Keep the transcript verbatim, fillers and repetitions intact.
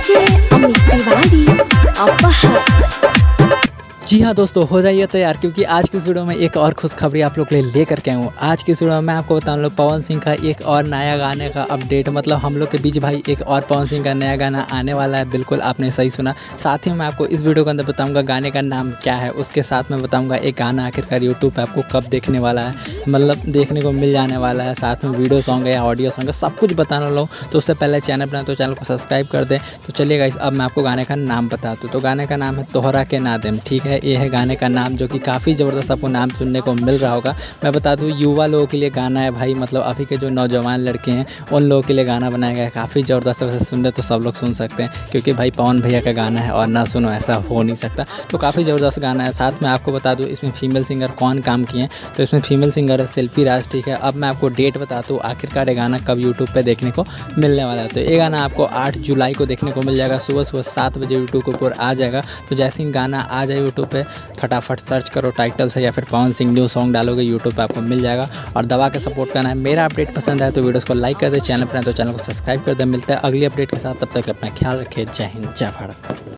DJ Amit Tiwari अपहर। जी हाँ दोस्तों, हो जाइए तैयार क्योंकि आज की इस वीडियो में एक और खुशखबरी आप लोग के लिए लेकर के आया हूँ। आज की इस वीडियो में मैं आपको बताऊँ लोग पवन सिंह का एक और नया गाने का अपडेट, मतलब हम लोग के बीच भाई एक और पवन सिंह का नया गाना आने वाला है। बिल्कुल आपने सही सुना। साथ ही मैं आपको इस वीडियो के अंदर बताऊँगा गाने का नाम क्या है, उसके साथ में बताऊँगा एक गाना आखिरकार यूट्यूब पर आपको कब देखने वाला है, मतलब देखने को मिल जाने वाला है। साथ में वीडियो सॉन्ग है, ऑडियो सॉन्ग है, सब कुछ बताने वाला हूँ। तो उससे पहले चैनल बनाए तो चैनल को सब्सक्राइब कर दें। तो चलिए गाइस, अब मैं आपको गाने का नाम बताता हूँ। तो गाने का नाम है तोहरा के नादिम, ठीक है। ये है गाने का नाम, जो कि काफ़ी ज़बरदस्त आपको नाम सुनने को मिल रहा होगा। मैं बता दूं युवा लोगों के लिए गाना है भाई, मतलब अभी के जो नौजवान लड़के हैं उन लोगों के लिए गाना बनाया गया है। काफ़ी ज़बरदस्त, वैसे सुन रहे तो सब लोग सुन सकते हैं क्योंकि भाई पवन भैया का गाना है और ना सुनो ऐसा हो नहीं सकता। तो काफ़ी ज़बरदस्त गाना है। साथ में आपको बता दूँ इसमें फीमेल सिंगर कौन काम किए हैं, तो इसमें फीमेल सिंगर है सेल्फी राज, ठीक है। अब मैं आपको डेट बताता हूँ आखिरकार ये गाना कब यूट्यूब पर देखने को मिलने वाला है। तो ये गाना आपको आठ जुलाई को देखने को मिल जाएगा। सुबह सुबह सात बजे यूट्यूब के ऊपर आ जाएगा। तो जैसे ही गाना आ जाए यूट्यूब पे फटाफट सर्च करो टाइटल से या फिर पवन सिंह न्यू सॉन्ग डालोगे यूट्यूब पे आपको मिल जाएगा। और दबा के सपोर्ट करना है। मेरा अपडेट पसंद आए तो वीडियोस को लाइक कर दे, चैनल पर आए तो चैनल को सब्सक्राइब कर दे। मिलता है अगली अपडेट के साथ, तब तक अपना ख्याल रखिए। जय हिंद, जय भारत।